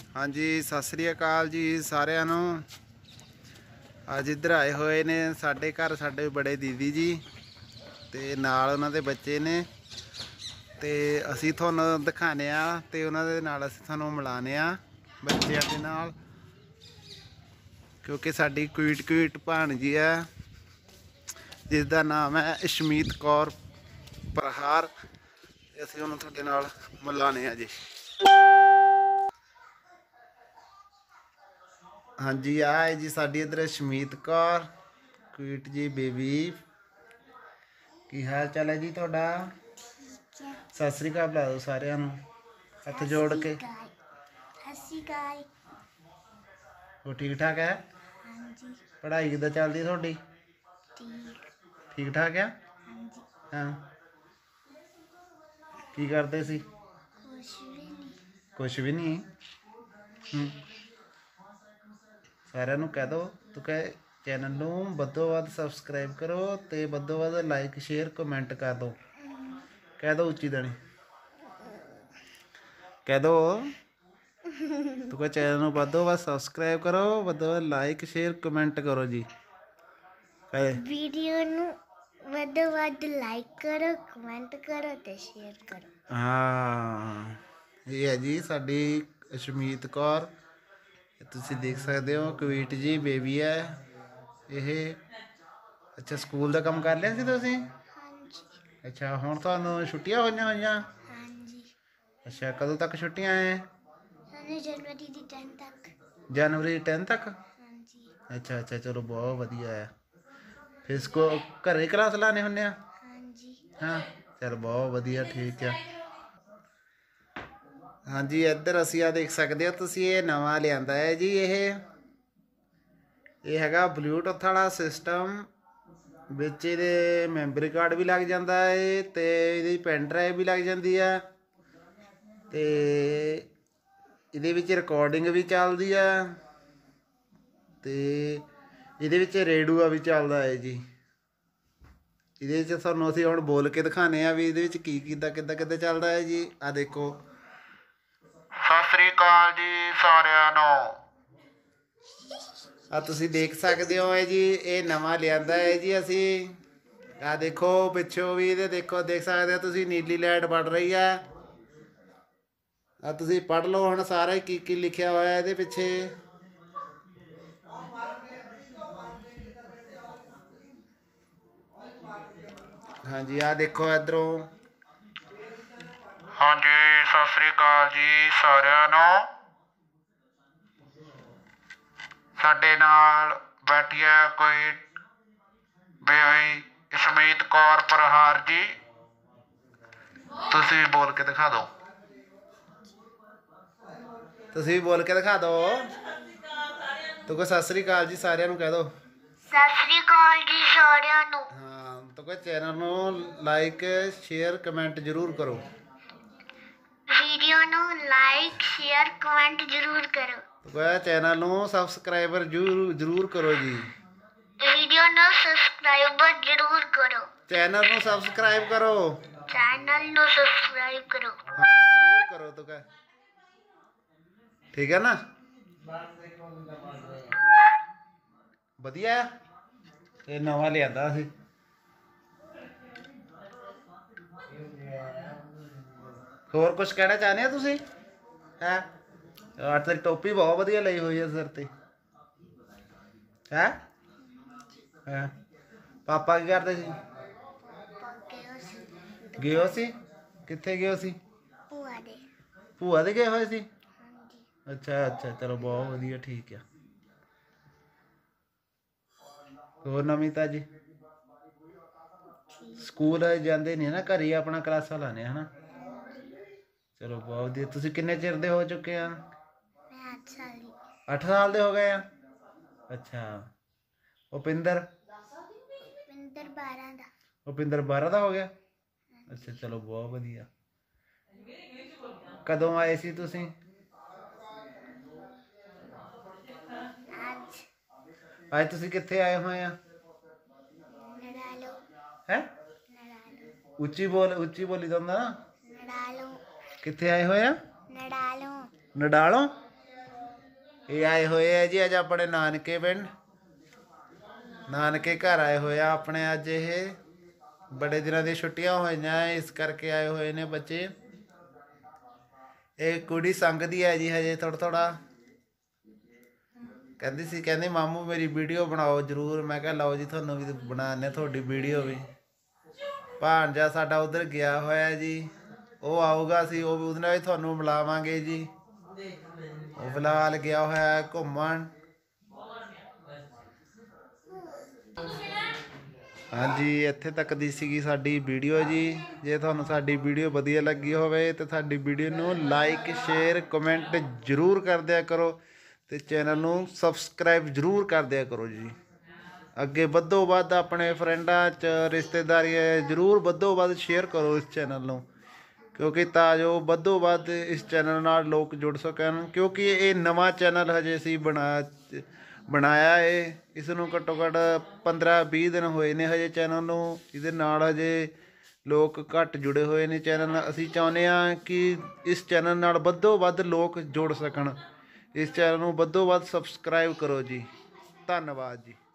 हाँ जी सत श्री अकाल जी सारिਆਂ ਨੂੰ। ਅੱਜ ਇੱਧਰ ਆਏ ਹੋਏ ਨੇ ਸਾਡੇ ਘਰ ਸਾਡੇ ਬੜੇ ਦੀਦੀ ਜੀ ਤੇ ਨਾਲ ਉਹਨਾਂ ਦੇ ਬੱਚੇ ਨੇ ਤੇ ਅਸੀਂ ਤੁਹਾਨੂੰ ਦਿਖਾਣੇ ਆ ਤੇ ਉਹਨਾਂ ਦੇ ਨਾਲ ਅਸੀਂ ਤੁਹਾਨੂੰ ਮਿਲਾਣੇ ਆ ਬੱਚਿਆਂ ਦੇ ਨਾਲ, ਕਿਉਂਕਿ ਸਾਡੀ क्यूट ਭਾਣਜੀ ਆ ਜਿਸ ਦਾ ਨਾਮ ਹੈ ਇਸ਼ਮੀਤ ਕੌਰ ਪ੍ਰਹਾਰ। ਅਸੀਂ ਉਹਨੂੰ ਤੁਹਾਡੇ ਨਾਲ ਮਿਲਾਣੇ ਆ ਜੀ। हाँ जी आ है जी साड़ी इधर शमीत कौर क्यूट जी बेबी। की हाल चाल है जी थोड़ा? सत श्री अकाल बुला दो सारिਆਂ ਨੂੰ हथ जोड़ के। वो ठीक ठाक है? पढ़ाई किद्दां चलदी थोड़ी? ठीक ठाक है? हाँ की करते सी? कुछ भी नहीं। ਸਾਰਿਆਂ ਨੂੰ ਕਹਿ ਦੋ ਤੂੰ ਕਹੇ ਚੈਨਲ ਨੂੰ ਵੱਧੋ ਵੱਧ ਸਬਸਕ੍ਰਾਈਬ ਕਰੋ ਤੇ ਵੱਧੋ ਵੱਧ ਲਾਈਕ ਸ਼ੇਅਰ ਕਮੈਂਟ ਕਰ ਦੋ। ਕਹਿ ਦੋ ਉੱਚੀ ਦਣੀ ਕਹਿ ਦੋ ਤੂੰ ਕਹੇ ਚੈਨਲ ਨੂੰ ਵੱਧੋ ਵੱਧ ਸਬਸਕ੍ਰਾਈਬ ਕਰੋ ਵੱਧੋ ਵੱਧ ਲਾਈਕ ਸ਼ੇਅਰ ਕਮੈਂਟ ਕਰੋ ਜੀ। ਕਹੇ ਵੀਡੀਓ ਨੂੰ ਵੱਧੋ ਵੱਧ ਲਾਈਕ ਕਰੋ ਕਮੈਂਟ ਕਰੋ ਤੇ ਸ਼ੇਅਰ ਕਰੋ। ਹਾਂ ਇਹ ਹੈ ਜੀ ਸਾਡੀ ਅਸ਼ਮੀਤ ਕੌਰ, ਤੁਸੀਂ ਦੇਖ ਸਕਦੇ ਹੋ क्यूट जी बेबी है ਇਹ। ਅੱਛਾ ਸਕੂਲ ਦਾ ਕੰਮ ਕਰ ਲਿਆ ਸੀ ਤੁਸੀਂ? ਹਾਂਜੀ। ਅੱਛਾ ਹੁਣ ਤੁਹਾਨੂੰ ਛੁੱਟੀਆਂ ਹੋਈਆਂ? ਹਾਂਜੀ। ਅੱਛਾ ਕਦੋਂ ਤੱਕ ਛੁੱਟੀਆਂ ਹੈ? ਸਾਨੂੰ ਜਨਵਰੀ ਦੀ 10 ਤੱਕ। ਜਨਵਰੀ 10 ਤੱਕ? ਹਾਂਜੀ। ਅੱਛਾ ਅੱਛਾ ਚਲੋ ਬਹੁਤ ਵਧੀਆ ਹੈ। ਫਿਰ ਸਕੂਲ ਘਰੇ ਕਲਾਸ ਲਾਣੇ ਹੁੰਦੇ ਆ? ਹਾਂਜੀ। ਹਾਂ ਚਲ ਬਹੁਤ ਵਧੀਆ ਠੀਕ ਆ। ਹਾਂਜੀ ਇੱਧਰ ਅਸੀਂ ਆ ਦੇਖ ਸਕਦੇ ਹੋ ਤੁਸੀਂ ਇਹ ਨਵਾਂ ਲਿਆਂਦਾ ਹੈ ਜੀ। ਇਹ ਹੈਗਾ ਬਲੂਟੁੱਥ ਵਾਲਾ ਸਿਸਟਮ, ਵਿੱਚ ਇਹਦੇ ਮੈਮਰੀ ਕਾਰਡ ਵੀ ਲੱਗ ਜਾਂਦਾ ਹੈ ਤੇ ਇਹਦੀ ਪੈਨ ਡਰਾਈਵ ਵੀ ਲੱਗ ਜਾਂਦੀ ਹੈ ਤੇ ਇਹਦੇ ਵਿੱਚ ਰਿਕਾਰਡਿੰਗ ਵੀ ਚੱਲਦੀ ਆ ਤੇ ਇਹਦੇ ਵਿੱਚ ਰੇਡੂਆ ਵੀ ਚੱਲਦਾ ਹੈ ਜੀ। ਇਹਦੇ ਵਿੱਚ ਤੁਹਾਨੂੰ ਅਸੀਂ ਹੁਣ ਬੋਲ ਕੇ ਦਿਖਾਉਂਦੇ ਆ ਵੀ ਇਹਦੇ ਵਿੱਚ ਕੀ ਕਿੱਦਾਂ ਚੱਲਦਾ ਹੈ ਜੀ। ਆ ਦੇਖੋ। ਸਤਿ ਸ੍ਰੀ ਅਕਾਲ ਜੀ ਸਾਰਿਆਂ ਨੂੰ। ਆ ਤੁਸੀਂ ਦੇਖ ਸਕਦੇ ਹੋ ਜੀ ਇਹ ਨਵਾਂ ਲਿਆਂਦਾ ਹੈ ਜੀ ਅਸੀਂ। ਆ ਦੇਖੋ ਪਿੱਛੋਂ ਵੀ ਇਹਦੇ ਦੇਖੋ ਦੇਖ ਸਕਦੇ ਹੋ ਤੁਸੀਂ ਨੀਲੀ ਲਾਈਟ ਬਣ ਰਹੀ ਆ। ਆ ਤੁਸੀਂ ਪੜ੍ਹ ਲਓ ਹੁਣ ਸਾਰਾ ਕੀ ਲਿਖਿਆ ਹੋਇਆ ਇਹਦੇ ਪਿੱਛੇ। ਹਾਂਜੀ ਆ ਦੇਖੋ ਇੱਧਰੋਂ। ਹਾਂਜੀ ਸਤਿ ਸ੍ਰੀ ਅਕਾਲ ਜੀ ਸਾਰਿਆਂ ਨੂੰ। ਸਾਡੇ ਨਾਲ ਬੈਠੀ ਹੈ ਕੋਈ ਬੇਬੀ ਇਸ਼ਮੀਤ ਕੌਰ ਪ੍ਰਹਾਰ ਜੀ। ਤੁਸੀਂ ਬੋਲ ਕੇ ਦਿਖਾ ਦਿਓ। ਤੁਸੀਂ ਬੋਲ ਕੇ ਦਿਖਾ ਦਿਓ। ਤੂੰ ਕਹੋ ਸਤਿ ਸ੍ਰੀ ਅਕਾਲ ਜੀ ਸਾਰਿਆਂ ਨੂੰ ਕਹਿ ਦਿਓ। ਸਤਿ ਸ੍ਰੀ ਅਕਾਲ ਜੀ ਸਾਰਿਆਂ ਨੂੰ। ਹਾਂ ਤੂੰ ਕਹੋ ਚੈਨਲ ਨੂੰ ਲਾਈਕ ਸ਼ੇਅਰ ਕਮੈਂਟ ਜ਼ਰੂਰ ਕਰੋ। ਵੀਡੀਓ ਨੂੰ ਲਾਈਕ ਸ਼ੇਅਰ ਕਮੈਂਟ ਜ਼ਰੂਰ ਕਰੋ। ਤੂੰ ਕਹੋ ਚੈਨਲ ਨੂੰ ਸਬਸਕ੍ਰਾਈਬਰ ਜ਼ਰੂਰ ਕਰੋ ਜੀ। ਵੀਡੀਓ ਨੂੰ ਸਬਸਕ੍ਰਾਈਬਰ ਜ਼ਰੂਰ ਕਰੋ। ਚੈਨਲ ਨੂੰ ਸਬਸਕ੍ਰਾਈਬ ਕਰੋ। ਚੈਨਲ ਨੂੰ ਸਬਸਕ੍ਰਾਈਬ ਕਰੋ। ਹਾਂ ਜ਼ਰੂਰ ਕਰੋ ਤੂੰ ਕਹ ਠੀਕ ਹੈ ਨਾ। ਵਧੀਆ ਇਹ ਨਵਾਂ ਲਿਆਂਦਾ ਸੀ। ਹੋਰ ਕੁਝ ਕਹਿਣਾ ਚਾਹੁੰਦੇ ਹੋ ਤੁਸੀਂ? ਹੈ ਅੱਜ ਤੇਰੀ ਟੋਪੀ ਬਹੁਤ ਵਧੀਆ ਲਈ ਹੋਈ ਹੈ ਸਿਰ ਤੇ। ਹੈ ਹੈ ਪਾਪਾ ਕੀ ਕਰਦੇ ਸੀ? ਗਏ ਸੀ? ਕਿੱਥੇ ਗਏ ਸੀ? ਭੂਆ ਦੇ ਗਏ ਹੋਏ ਸੀ? ਅੱਛਾ ਅੱਛਾ ਚਲੋ ਬਹੁਤ ਵਧੀਆ ਠੀਕ ਆ। ਹੋਰ ਨਵੀਂ ਤਾਜੀ? ਸਕੂਲ ਜਾਂਦੇ ਨਹੀਂ ਨਾ ਘਰੇ ਆਪਣਾ ਕਲਾਸਾਂ ਲਾਣੇ ਹਨਾ। ਚਲੋ ਬਹੁਤ ਵਧੀਆ। ਤੁਸੀਂ ਕਿੰਨੇ ਚਿਰ ਦੇ ਹੋ ਚੁੱਕੇ ਆ? 8 ਸਾਲ ਦੇ ਹੋ ਗਏ ਆ। ਅੱਛਾ ਉਪਿੰਦਰ? ਉਪਿੰਦਰ 12 ਦਾ ਹੋ ਗਿਆ। ਅੱਛਾ ਚਲੋ ਬਹੁਤ ਵਧੀਆ। ਕਦੋਂ ਆਏ ਸੀ ਤੁਸੀਂ? ਅੱਜ ਤੁਸੀਂ ਕਿੱਥੇ ਆਏ ਹੋਏ ਆ? ਹੈ ਉੱਚੀ ਬੋਲੀ ਜਾਂਦਾ ਨਾ। ਕਿੱਥੇ ਆਏ ਹੋਏ ਆ? ਨਡਾਲੋਂ। ਇਹ ਆਏ ਹੋਏ ਆ ਜੀ ਅੱਜ ਆਪਣੇ ਨਾਨਕੇ ਪਿੰਡ, ਨਾਨਕੇ ਘਰ ਆਏ ਹੋਏ ਆ ਆਪਣੇ ਅੱਜ। ਇਹ ਬੜੇ ਦਿਨਾਂ ਦੀ ਛੁੱਟੀਆਂ ਹੋਈਆਂ ਇਸ ਕਰਕੇ ਆਏ ਹੋਏ ਨੇ ਬੱਚੇ। ਇਹ ਕੁੜੀ ਸੰਗਦੀ ਹੈ ਜੀ ਹਜੇ ਥੋੜਾ ਕਹਿੰਦੀ ਸੀ, ਕਹਿੰਦੀ ਮਾਮੂ ਮੇਰੀ ਵੀਡੀਓ ਬਣਾਓ ਜ਼ਰੂਰ। ਮੈਂ ਕਿਹਾ ਲਓ ਜੀ ਤੁਹਾਨੂੰ ਵੀ ਬਣਾਉਂਦੇ ਤੁਹਾਡੀ ਵੀਡੀਓ ਵੀ। ਭਾਣਜਾ ਸਾਡਾ ਉਧਰ ਗਿਆ ਹੋਇਆ ਜੀ, ਉਹ ਆਊਗਾ, ਅਸੀਂ ਉਹ ਵੀ ਉਹਦੇ ਨਾਲ ਵੀ ਤੁਹਾਨੂੰ ਮਿਲਾਵਾਂਗੇ ਜੀ। ਉਹ ਫਿਲਹਾਲ ਗਿਆ ਹੋਇਆ ਘੁੰਮਣ। ਹਾਂਜੀ, ਇੱਥੇ ਤੱਕ ਦੀ ਸੀਗੀ ਸਾਡੀ ਵੀਡੀਓ ਜੀ। ਜੇ ਤੁਹਾਨੂੰ ਸਾਡੀ ਵੀਡੀਓ ਵਧੀਆ ਲੱਗੀ ਹੋਵੇ ਤਾਂ ਸਾਡੀ ਵੀਡੀਓ ਨੂੰ ਲਾਈਕ ਸ਼ੇਅਰ ਕਮੈਂਟ ਜ਼ਰੂਰ ਕਰ ਦਿਆ ਕਰੋ ਅਤੇ ਚੈਨਲ ਨੂੰ ਸਬਸਕ੍ਰਾਈਬ ਜ਼ਰੂਰ ਕਰ ਦਿਆ ਕਰੋ ਜੀ। ਅੱਗੇ ਵੱਧੋ ਵੱਧ ਆਪਣੇ ਫਰੈਂਡਾਂ 'ਚ ਰਿਸ਼ਤੇਦਾਰੀਆਂ ਜ਼ਰੂਰ ਵੱਧੋ ਵੱਧ ਸ਼ੇਅਰ ਕਰੋ ਇਸ ਚੈਨਲ ਨੂੰ, ਕਿਉਂਕਿ ਤਾਂ ਜੋ ਵੱਧੋ ਵੱਧ ਇਸ ਚੈਨਲ ਨਾਲ ਲੋਕ ਜੁੜ ਸਕਣ। ਕਿਉਂਕਿ ਇਹ ਨਵਾਂ ਚੈਨਲ ਹਜੇ ਅਸੀਂ ਬਣਾਇਆ ਏ, ਇਸ ਨੂੰ ਘੱਟੋ ਘੱਟ 15-20 ਦਿਨ ਹੋਏ ਨੇ ਹਜੇ ਚੈਨਲ ਨੂੰ। ਇਹਦੇ ਨਾਲ ਹਜੇ ਲੋਕ ਘੱਟ ਜੁੜੇ ਹੋਏ ਨੇ ਚੈਨਲ ਨਾਲ। ਅਸੀਂ ਚਾਹੁੰਦੇ ਹਾਂ ਕਿ ਇਸ ਚੈਨਲ ਨਾਲ ਵੱਧੋ ਵੱਧ ਲੋਕ ਜੁੜ ਸਕਣ। ਇਸ ਚੈਨਲ ਨੂੰ ਵੱਧੋ ਵੱਧ ਸਬਸਕ੍ਰਾਈਬ ਕਰੋ ਜੀ। ਧੰਨਵਾਦ ਜੀ।